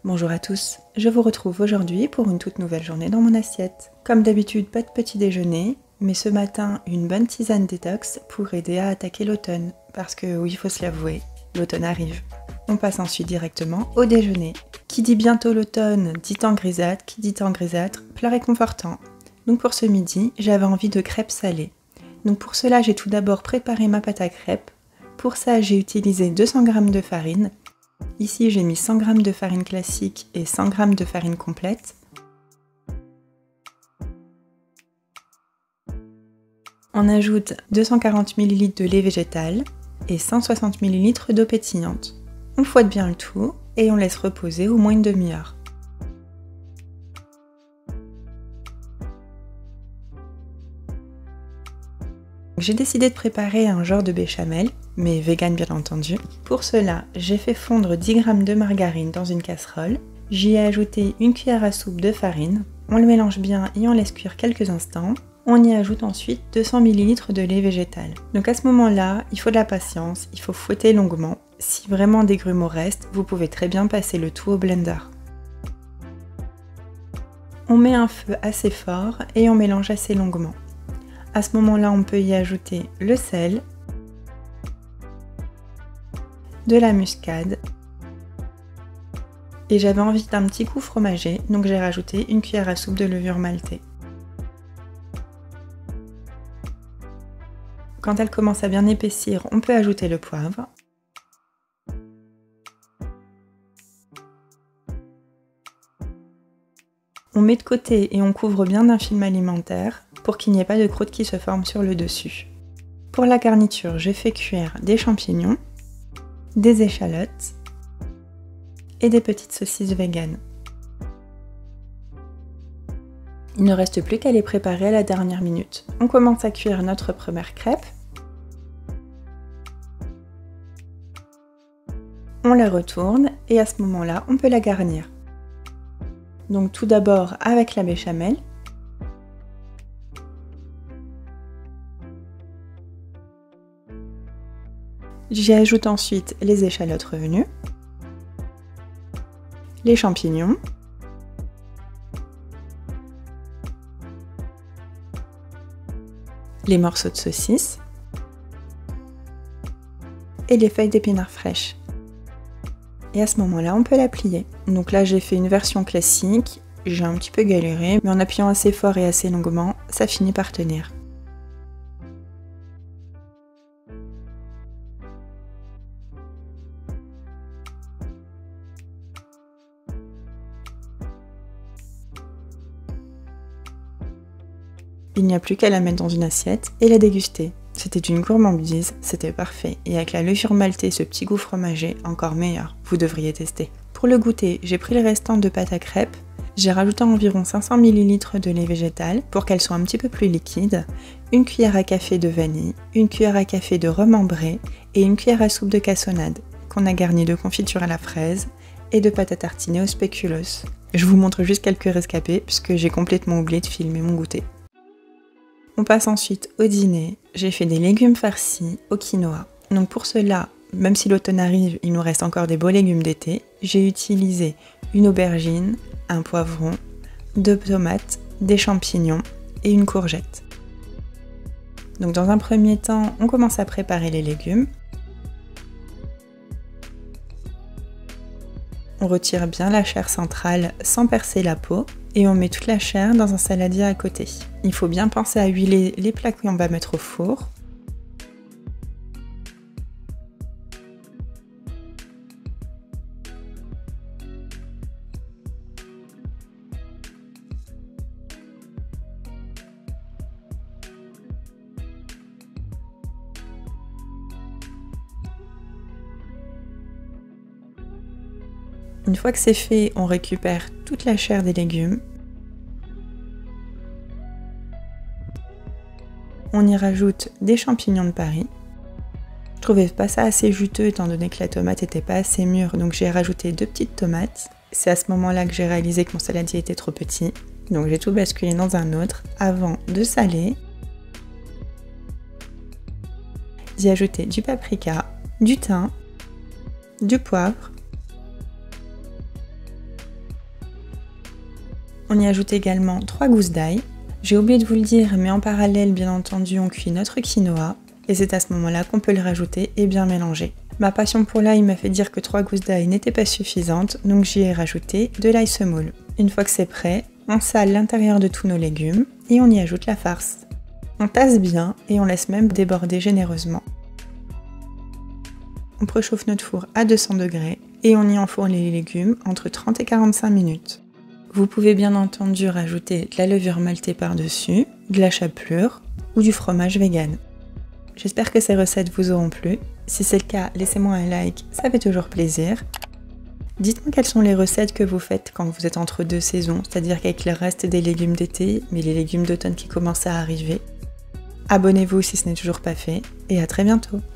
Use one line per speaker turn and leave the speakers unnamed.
Bonjour à tous, je vous retrouve aujourd'hui pour une toute nouvelle journée dans mon assiette. Comme d'habitude, pas de petit déjeuner, mais ce matin, une bonne tisane détox pour aider à attaquer l'automne. Parce que oui, il faut se l'avouer, l'automne arrive. On passe ensuite directement au déjeuner. Qui dit bientôt l'automne, dit temps grisâtre, qui dit temps grisâtre, plat réconfortant. Donc pour ce midi, j'avais envie de crêpes salées. Donc pour cela, j'ai tout d'abord préparé ma pâte à crêpes. Pour ça, j'ai utilisé 200 g de farine. Ici, j'ai mis 100 g de farine classique et 100 g de farine complète. On ajoute 240 ml de lait végétal et 160 ml d'eau pétillante. On fouette bien le tout et on laisse reposer au moins une demi-heure. J'ai décidé de préparer un genre de béchamel, mais vegan bien entendu. Pour cela, j'ai fait fondre 10 g de margarine dans une casserole. J'y ai ajouté une cuillère à soupe de farine. On le mélange bien et on laisse cuire quelques instants. On y ajoute ensuite 200 ml de lait végétal. Donc à ce moment-là, il faut de la patience, il faut fouetter longuement. Si vraiment des grumeaux restent, vous pouvez très bien passer le tout au blender. On met un feu assez fort et on mélange assez longuement. À ce moment-là, on peut y ajouter le sel, de la muscade, et j'avais envie d'un petit goût fromager, donc j'ai rajouté une cuillère à soupe de levure maltée. Quand elle commence à bien épaissir, on peut ajouter le poivre. On met de côté et on couvre bien d'un film alimentaire pour qu'il n'y ait pas de croûte qui se forme sur le dessus. Pour la garniture, j'ai fait cuire des champignons, des échalotes et des petites saucisses véganes. Il ne reste plus qu'à les préparer à la dernière minute. On commence à cuire notre première crêpe. On la retourne et à ce moment-là, on peut la garnir. Donc tout d'abord avec la béchamel. J'y ajoute ensuite les échalotes revenues, les champignons, les morceaux de saucisse et les feuilles d'épinards fraîches. Et à ce moment-là, on peut la plier. Donc là, j'ai fait une version classique, j'ai un petit peu galéré, mais en appuyant assez fort et assez longuement, ça finit par tenir. Il n'y a plus qu'à la mettre dans une assiette et la déguster. C'était une gourmandise, c'était parfait, et avec la levure maltée, ce petit goût fromager, encore meilleur, vous devriez tester. Pour le goûter, j'ai pris le restant de pâte à crêpes, j'ai rajouté environ 500 ml de lait végétal pour qu'elle soit un petit peu plus liquide, une cuillère à café de vanille, une cuillère à café de rhum ambré et une cuillère à soupe de cassonade, qu'on a garni de confiture à la fraise et de pâte à tartiner au spéculoos. Je vous montre juste quelques rescapés puisque j'ai complètement oublié de filmer mon goûter. On passe ensuite au dîner. J'ai fait des légumes farcis au quinoa. Donc pour cela, même si l'automne arrive, il nous reste encore des beaux légumes d'été. J'ai utilisé une aubergine, un poivron, 2 tomates, des champignons et une courgette. Donc dans un premier temps, on commence à préparer les légumes. On retire bien la chair centrale sans percer la peau et on met toute la chair dans un saladier à côté. Il faut bien penser à huiler les plats qu'on va mettre au four. Une fois que c'est fait, on récupère toute la chair des légumes. On y rajoute des champignons de Paris. Je trouvais pas ça assez juteux étant donné que la tomate n'était pas assez mûre, donc j'ai rajouté 2 petites tomates. C'est à ce moment-là que j'ai réalisé que mon saladier était trop petit. Donc j'ai tout basculé dans un autre avant de saler. D'y ajouter du paprika, du thym, du poivre, On y ajoute également 3 gousses d'ail. J'ai oublié de vous le dire, mais en parallèle, bien entendu, on cuit notre quinoa. Et c'est à ce moment-là qu'on peut le rajouter et bien mélanger. Ma passion pour l'ail m'a fait dire que 3 gousses d'ail n'étaient pas suffisantes, donc j'y ai rajouté de l'ail semoule. Une fois que c'est prêt, on sale l'intérieur de tous nos légumes et on y ajoute la farce. On tasse bien et on laisse même déborder généreusement. On préchauffe notre four à 200 degrés et on y enfourne les légumes entre 30 et 45 minutes. Vous pouvez bien entendu rajouter de la levure maltée par-dessus, de la chapelure ou du fromage vegan. J'espère que ces recettes vous auront plu. Si c'est le cas, laissez-moi un like, ça fait toujours plaisir. Dites-moi quelles sont les recettes que vous faites quand vous êtes entre deux saisons, c'est-à-dire qu'avec le reste des légumes d'été, mais les légumes d'automne qui commencent à arriver. Abonnez-vous si ce n'est toujours pas fait, et à très bientôt.